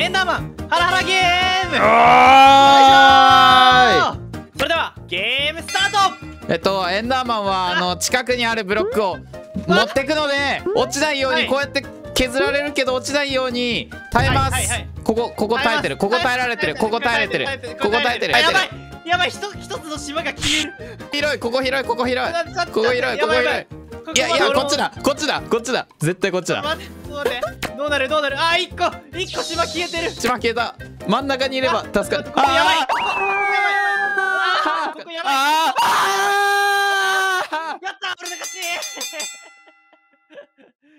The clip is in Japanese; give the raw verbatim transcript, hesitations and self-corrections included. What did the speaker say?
エンダーマンハラハラゲーム。 おーい。 それではゲームスタート。 えっとエンダーマンはあの近くにあるブロックを持ってくので落ちないようにこうやって削られるけど落ちないように耐えます。ここここ耐えてる、ここ耐えられてる、ここ耐えれてる、ここ耐えてる。 やばいやばい、一つ一つの島が消える。 広い、ここ広い、ここ広い、ここ広い、ここ広い。いやいや、こっちだこっちだこっちだ、絶対こっちだ。 待って、どうなるどうなる。あ、一個一個島消えてる。 島消えた。真ん中にいれば助かる。 ここやばい、ここやばい。 ああ、 やった、俺の勝ち。